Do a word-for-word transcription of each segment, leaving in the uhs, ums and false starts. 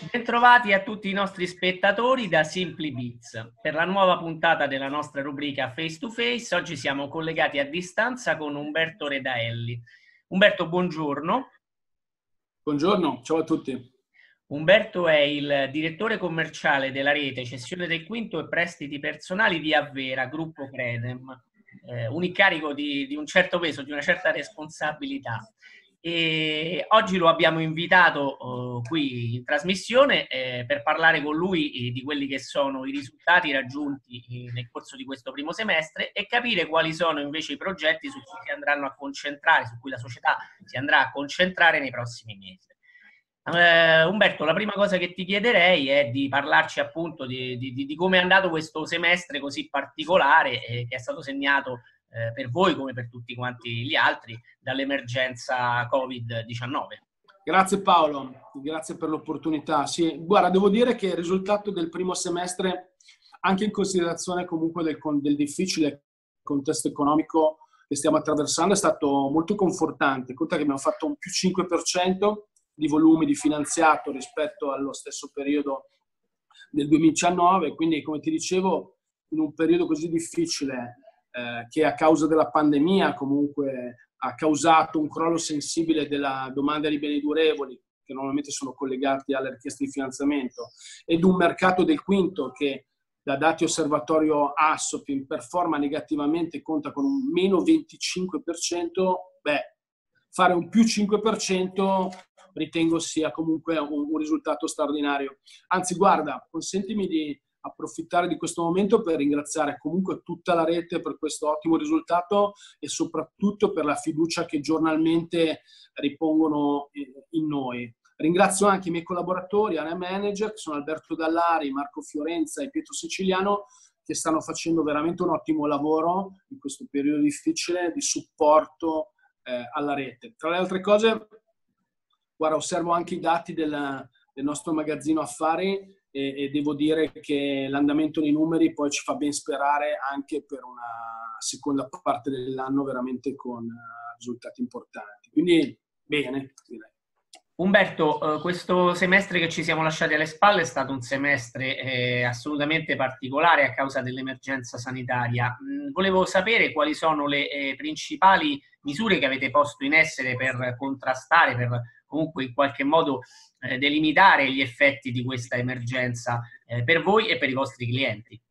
Bentrovati a tutti i nostri spettatori da SimplyBits. Per la nuova puntata della nostra rubrica Face to Face, oggi siamo collegati a distanza con Umberto Redaelli. Umberto, buongiorno. Buongiorno, ciao a tutti. Umberto è il direttore commerciale della rete Cessione del Quinto e Prestiti Personali di Avvera, gruppo Credem, eh, un incarico di, di un certo peso, di una certa responsabilità. E oggi lo abbiamo invitato uh, qui in trasmissione eh, per parlare con lui eh, di quelli che sono i risultati raggiunti eh, nel corso di questo primo semestre e capire quali sono invece i progetti su cui si andranno a concentrare, su cui la società si andrà a concentrare nei prossimi mesi. Uh, Umberto, la prima cosa che ti chiederei è di parlarci appunto di, di, di come è andato questo semestre così particolare eh, che è stato segnato eh, per voi come per tutti quanti gli altri dall'emergenza covid diciannove. Grazie Paolo, grazie per l'opportunità. Sì, guarda, devo dire che il risultato del primo semestre, anche in considerazione comunque del, del difficile contesto economico che stiamo attraversando, è stato molto confortante. Conta che abbiamo fatto un più cinque per cento di volumi di finanziato rispetto allo stesso periodo del duemiladiciannove, quindi come ti dicevo in un periodo così difficile eh, che a causa della pandemia comunque ha causato un crollo sensibile della domanda di beni durevoli che normalmente sono collegati alle richieste di finanziamento ed un mercato del quinto che da dati osservatorio Assopim performa negativamente, conta con un meno venticinque per cento, beh, fare un più cinque per cento ritengo sia comunque un, un risultato straordinario. Anzi, guarda, consentimi di approfittare di questo momento per ringraziare comunque tutta la rete per questo ottimo risultato e soprattutto per la fiducia che giornalmente ripongono in noi. Ringrazio anche i miei collaboratori, area manager, che sono Alberto Dallari, Marco Fiorenza e Pietro Siciliano, che stanno facendo veramente un ottimo lavoro in questo periodo difficile di supporto eh, alla rete. Tra le altre cose, guarda, osservo anche i dati del, del nostro magazzino affari e, e devo dire che l'andamento dei numeri poi ci fa ben sperare anche per una seconda parte dell'anno veramente con uh, risultati importanti. Quindi bene, direi. Umberto, eh, questo semestre che ci siamo lasciati alle spalle è stato un semestre eh, assolutamente particolare a causa dell'emergenza sanitaria. Mm, volevo sapere quali sono le eh, principali misure che avete posto in essere per contrastare, per comunque in qualche modo eh, delimitare gli effetti di questa emergenza eh, per voi e per i vostri clienti.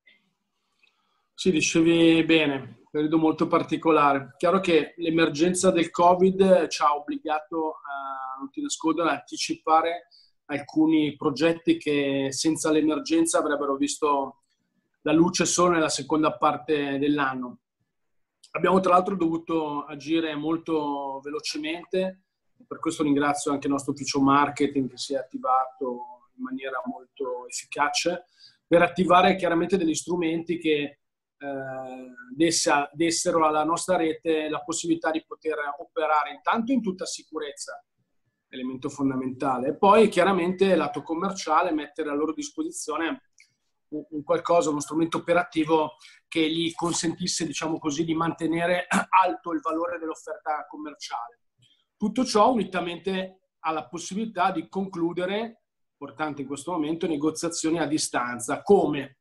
Sì, dicevi bene, periodo molto particolare. Chiaro che l'emergenza del Covid ci ha obbligato a, non ti nascondo, ad anticipare alcuni progetti che senza l'emergenza avrebbero visto la luce solo nella seconda parte dell'anno. Abbiamo tra l'altro dovuto agire molto velocemente, per questo ringrazio anche il nostro ufficio marketing che si è attivato in maniera molto efficace per attivare chiaramente degli strumenti che Eh, dessa, dessero alla nostra rete la possibilità di poter operare intanto in tutta sicurezza, elemento fondamentale, e poi chiaramente lato commerciale mettere a loro disposizione un, un qualcosa, uno strumento operativo che gli consentisse, diciamo così, di mantenere alto il valore dell'offerta commerciale. Tutto ciò unitamente alla possibilità di concludere, importante in questo momento, negoziazioni a distanza. Come?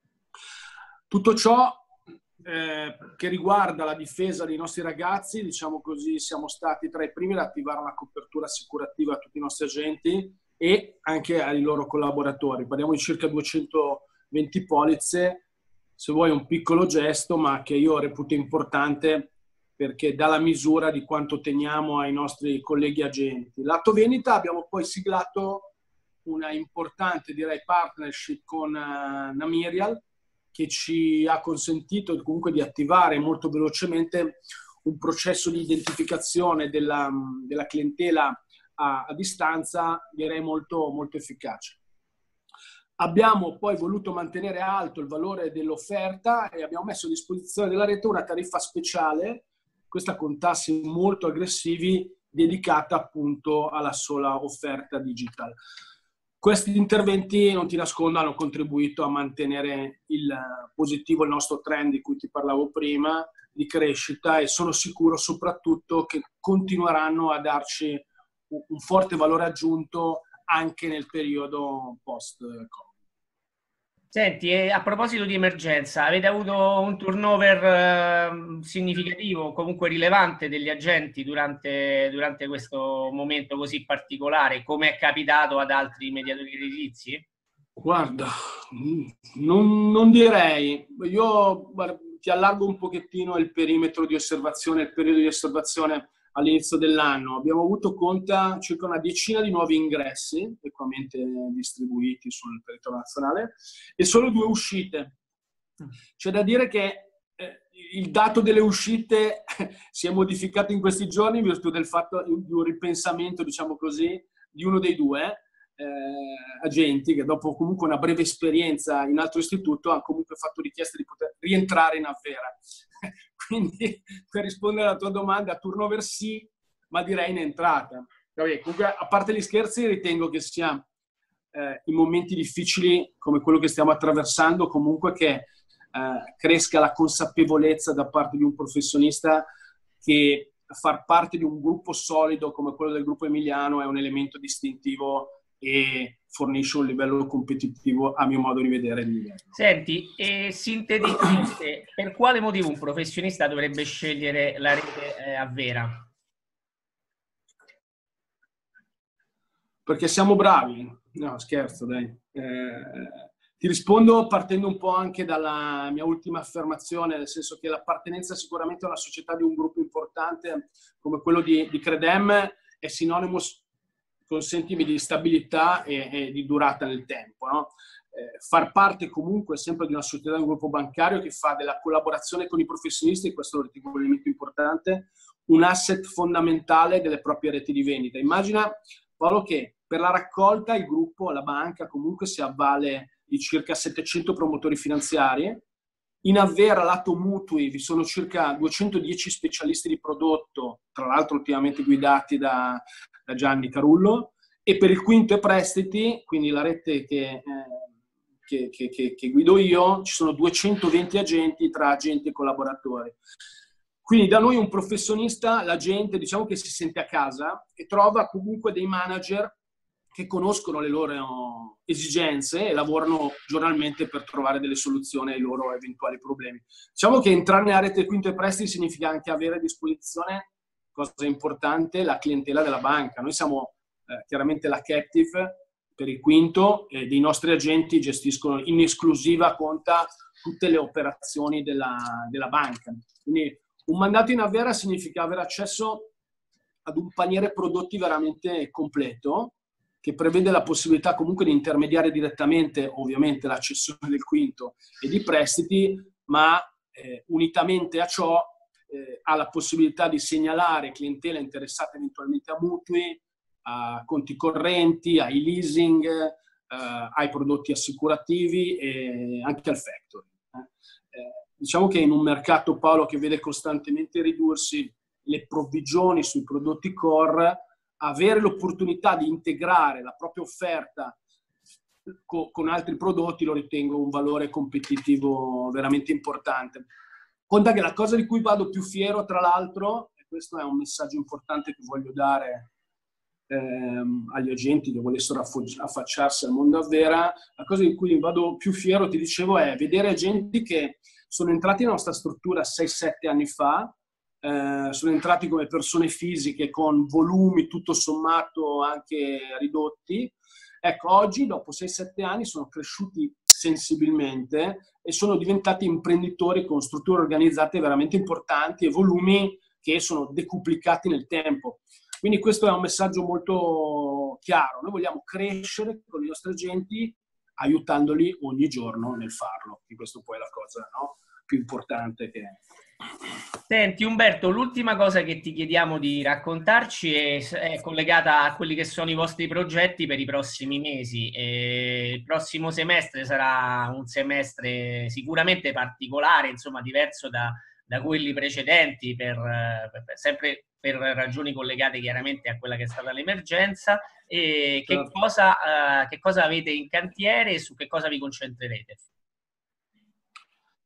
Tutto ciò eh, che riguarda la difesa dei nostri ragazzi, diciamo così, siamo stati tra i primi ad attivare una copertura assicurativa a tutti i nostri agenti e anche ai loro collaboratori. Parliamo di circa duecentoventi polizze, se vuoi un piccolo gesto, ma che io reputo importante perché dà la misura di quanto teniamo ai nostri colleghi agenti. Lato vendita abbiamo poi siglato una importante, direi, partnership con uh, Namirial, che ci ha consentito comunque di attivare molto velocemente un processo di identificazione della, della clientela a, a distanza, direi molto, molto efficace. Abbiamo poi voluto mantenere alto il valore dell'offerta e abbiamo messo a disposizione della rete una tariffa speciale, questa con tassi molto aggressivi, dedicata appunto alla sola offerta digital. Questi interventi, non ti nascondo, hanno contribuito a mantenere il positivo, il nostro trend di cui ti parlavo prima, di crescita, e sono sicuro soprattutto che continueranno a darci un forte valore aggiunto anche nel periodo post-Covid. Senti, e a proposito di emergenza, avete avuto un turnover eh, significativo, comunque rilevante degli agenti durante, durante questo momento così particolare, come è capitato ad altri mediatori edilizi? Guarda, non, non direi. Io guarda, ti allargo un pochettino il perimetro di osservazione, il periodo di osservazione all'inizio dell'anno. Abbiamo avuto conta circa una decina di nuovi ingressi, equamente distribuiti sul territorio nazionale, e solo due uscite. C'è da dire che eh, il dato delle uscite si è modificato in questi giorni in virtù del fatto di un ripensamento, diciamo così, di uno dei due eh, agenti che dopo comunque una breve esperienza in altro istituto ha comunque fatto richiesta di poter rientrare in Avvera. Quindi per rispondere alla tua domanda, turnover sì, ma direi in entrata. Vabbè, comunque, a parte gli scherzi, ritengo che sia eh, in momenti difficili come quello che stiamo attraversando comunque che eh, cresca la consapevolezza da parte di un professionista che far parte di un gruppo solido come quello del gruppo Emiliano è un elemento distintivo e fornisce un livello competitivo, a mio modo di vedere, di livello. Senti, e sinteticamente, per quale motivo un professionista dovrebbe scegliere la rete eh, Avvera? Perché siamo bravi. No, scherzo, dai. Eh, ti rispondo partendo un po' anche dalla mia ultima affermazione, nel senso che l'appartenenza sicuramente a una società di un gruppo importante come quello di, di Credem è sinonimo, consentimi, di stabilità e, e di durata nel tempo, no? Eh, far parte comunque sempre di una società, di un gruppo bancario che fa della collaborazione con i professionisti, questo è un elemento importante, un asset fondamentale delle proprie reti di vendita. Immagina, Paolo, che per la raccolta il gruppo, la banca comunque si avvale di circa settecento promotori finanziari. In Avvera, lato mutui, vi sono circa duecentodieci specialisti di prodotto, tra l'altro ultimamente guidati da, da Gianni Carullo, e per il quinto e prestiti, quindi la rete che, eh, che, che, che, che guido io, ci sono duecentoventi agenti tra agenti e collaboratori. Quindi da noi un professionista, la gente, diciamo che si sente a casa e trova comunque dei manager che conoscono le loro esigenze e lavorano giornalmente per trovare delle soluzioni ai loro eventuali problemi. Diciamo che entrare nella rete quinto e prestiti significa anche avere a disposizione, cosa importante, la clientela della banca. Noi siamo eh, chiaramente la captive per il quinto e dei nostri agenti gestiscono in esclusiva conta tutte le operazioni della, della banca. Quindi un mandato in Avvera significa avere accesso ad un paniere prodotti veramente completo, che prevede la possibilità comunque di intermediare direttamente, ovviamente, la cessione del quinto e di prestiti, ma eh, unitamente a ciò eh, ha la possibilità di segnalare clientela interessata eventualmente a mutui, a conti correnti, ai leasing, eh, ai prodotti assicurativi e anche al factoring. Eh. Eh, diciamo che in un mercato, Paolo, che vede costantemente ridursi le provvigioni sui prodotti core, avere l'opportunità di integrare la propria offerta co- con altri prodotti lo ritengo un valore competitivo veramente importante. Conta che la cosa di cui vado più fiero, tra l'altro, e questo è un messaggio importante che voglio dare ehm, agli agenti che volessero affo- affacciarsi al mondo Avvera, la cosa di cui vado più fiero, ti dicevo, è vedere agenti che sono entrati nella nostra struttura sei sette anni fa, Eh, sono entrati come persone fisiche con volumi tutto sommato anche ridotti. Ecco, oggi dopo sei sette anni sono cresciuti sensibilmente e sono diventati imprenditori con strutture organizzate veramente importanti e volumi che sono decuplicati nel tempo. Quindi questo è un messaggio molto chiaro. Noi vogliamo crescere con i nostri agenti aiutandoli ogni giorno nel farlo. E questo poi è la cosa, no, più importante che è. Senti Umberto, l'ultima cosa che ti chiediamo di raccontarci è, è collegata a quelli che sono i vostri progetti per i prossimi mesi. E il prossimo semestre sarà un semestre sicuramente particolare, insomma diverso da, da quelli precedenti, per, per, sempre per ragioni collegate chiaramente a quella che è stata l'emergenza. E che cosa, uh, che cosa avete in cantiere e su che cosa vi concentrerete?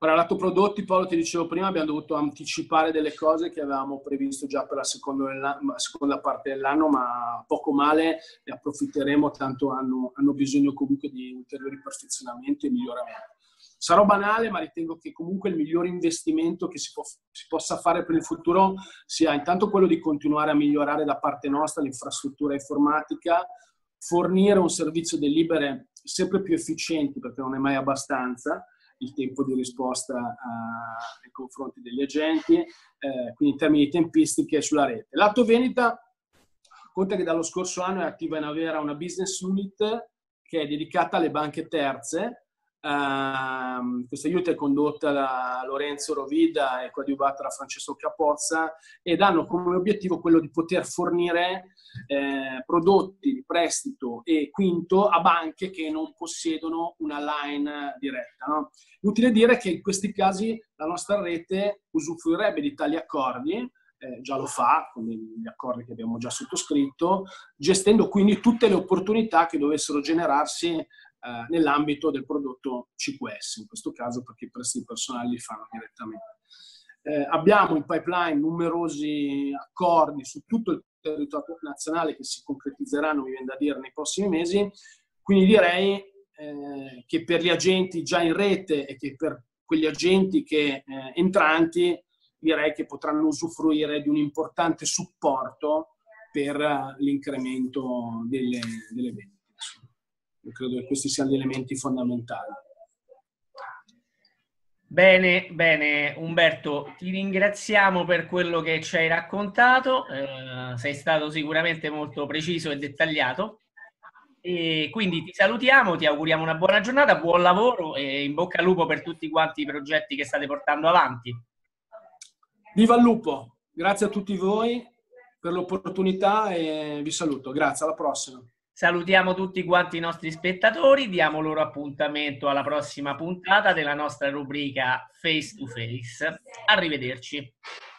Ora, lato prodotti, Paolo, ti dicevo prima, abbiamo dovuto anticipare delle cose che avevamo previsto già per la seconda, la seconda parte dell'anno, ma poco male, ne approfitteremo, tanto hanno, hanno bisogno comunque di ulteriori perfezionamenti e miglioramenti. Sarò banale, ma ritengo che comunque il miglior investimento che si, può, si possa fare per il futuro sia intanto quello di continuare a migliorare da parte nostra l'infrastruttura informatica, fornire un servizio delivery sempre più efficienti, perché non è mai abbastanza il tempo di risposta uh, nei confronti degli agenti, eh, quindi in termini di tempistiche sulla rete. Lato vendita, conta che dallo scorso anno è attiva in Avera una business unit che è dedicata alle banche terze. Uh, questa aiuto è condotta da Lorenzo Rovida e coadiuvata da Francesco Capozza ed hanno come obiettivo quello di poter fornire eh, prodotti di prestito e quinto a banche che non possiedono una line diretta, no? Utile dire che in questi casi la nostra rete usufruirebbe di tali accordi, eh, già lo fa con gli accordi che abbiamo già sottoscritto, gestendo quindi tutte le opportunità che dovessero generarsi Uh, nell'ambito del prodotto C Q S, in questo caso perché i prestiti personali li fanno direttamente. Eh, abbiamo in pipeline numerosi accordi su tutto il territorio nazionale che si concretizzeranno, mi viene da dire, nei prossimi mesi, quindi direi eh, che per gli agenti già in rete e che per quegli agenti che eh, entranti, direi che potranno usufruire di un importante supporto per uh, l'incremento delle, delle vendite. Io credo che questi siano gli elementi fondamentali. Bene, bene Umberto, ti ringraziamo per quello che ci hai raccontato, eh, sei stato sicuramente molto preciso e dettagliato e quindi ti salutiamo, ti auguriamo una buona giornata, buon lavoro e in bocca al lupo per tutti quanti i progetti che state portando avanti. Viva il lupo, grazie a tutti voi per l'opportunità e vi saluto, grazie, alla prossima. Salutiamo tutti quanti i nostri spettatori, diamo loro appuntamento alla prossima puntata della nostra rubrica Face to Face. Arrivederci.